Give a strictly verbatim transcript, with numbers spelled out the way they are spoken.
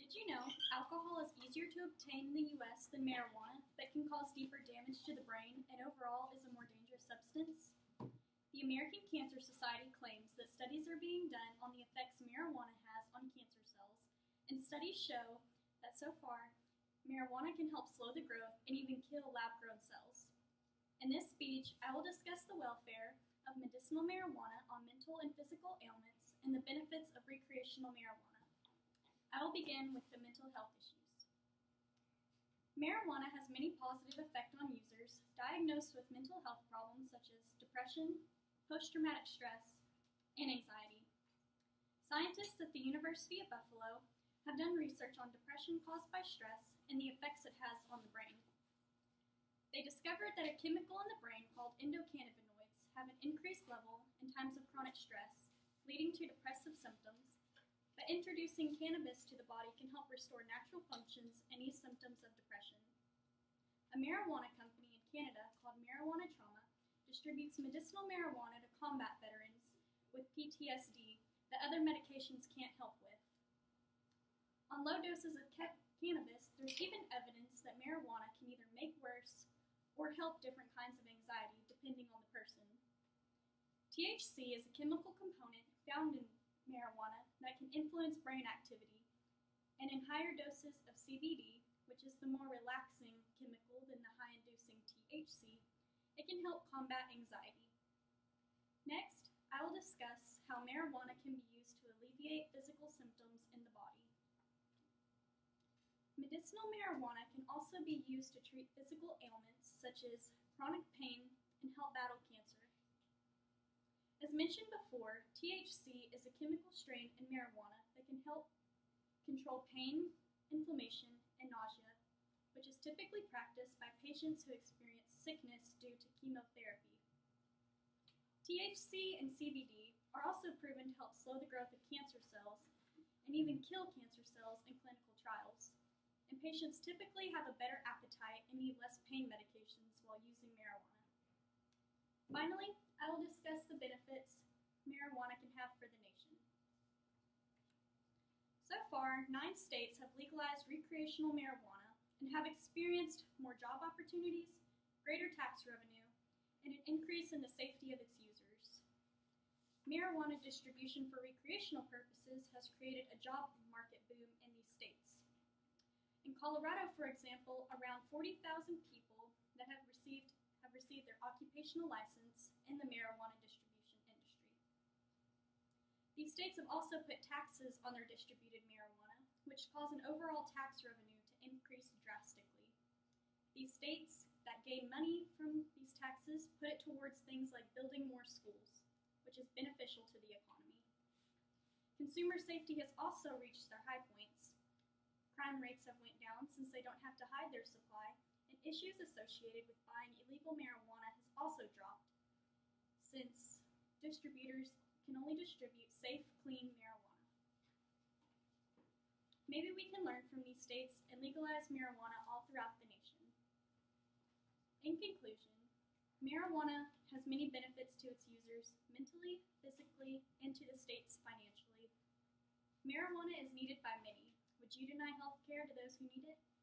Did you know alcohol is easier to obtain in the U S than marijuana, but can cause deeper damage to the brain and overall is a more dangerous substance? The American Cancer Society claims that studies are being done on the effects marijuana has on cancer cells, and studies show that so far, marijuana can help slow the growth and even kill lab-grown cells. In this speech, I will discuss the welfare of medicinal marijuana on mental and physical ailments and the benefits of recreational marijuana. I will begin with the mental health issues. Marijuana has many positive effects on users diagnosed with mental health problems such as depression, post-traumatic stress, and anxiety. Scientists at the University of Buffalo have done research on depression caused by stress and the effects it has on the brain. They discovered that a chemical in the brain called endocannabinoids have an increased level in times of chronic stress, leading to depressive symptoms, but introducing cannabis to the body can help restore natural functions and ease symptoms of depression. A marijuana company in Canada called Marijuana Trauma distributes medicinal marijuana to combat veterans with P T S D that other medications can't help with. On low doses of ca- cannabis, there's even evidence that marijuana can either make worse or help different kinds of anxiety depending on the person. T H C is a chemical component found in marijuana that can influence brain activity, and in higher doses of C B D, which is the more relaxing chemical than the high-inducing T H C, it can help combat anxiety. Next, I will discuss how marijuana can be used to alleviate physical symptoms in the body. Medicinal marijuana can also be used to treat physical ailments such as chronic pain and help battle cancer. As mentioned before, T H C is a chemical strain in marijuana that can help control pain, inflammation, and nausea, which is typically practiced by patients who experience sickness due to chemotherapy. T H C and C B D are also proven to help slow the growth of cancer cells and even kill cancer cells in clinical trials, and patients typically have a better appetite and need less pain medications while using marijuana. Finally, I will discuss the benefits marijuana can have for the nation. So far, nine states have legalized recreational marijuana and have experienced more job opportunities, greater tax revenue, and an increase in the safety of its users. Marijuana distribution for recreational purposes has created a job market boom in these states. In Colorado, for example, around forty thousand people that have received have received their occupational license in the marijuana distribution industry. These states have also put taxes on their distributed marijuana, which cause an overall tax revenue to increase drastically. These states that gain money from these taxes put it towards things like building more schools, which is beneficial to the economy. Consumer safety has also reached their high points. Crime rates have went down since they don't have to hide their supply, and issues associated with buying illegal marijuana has also dropped, since distributors can only distribute safe, clean marijuana. Maybe we can learn from these states and legalize marijuana all throughout the nation. In conclusion, marijuana has many benefits to its users mentally, physically, and to the states financially. Marijuana is needed by many. Would you deny health care to those who need it?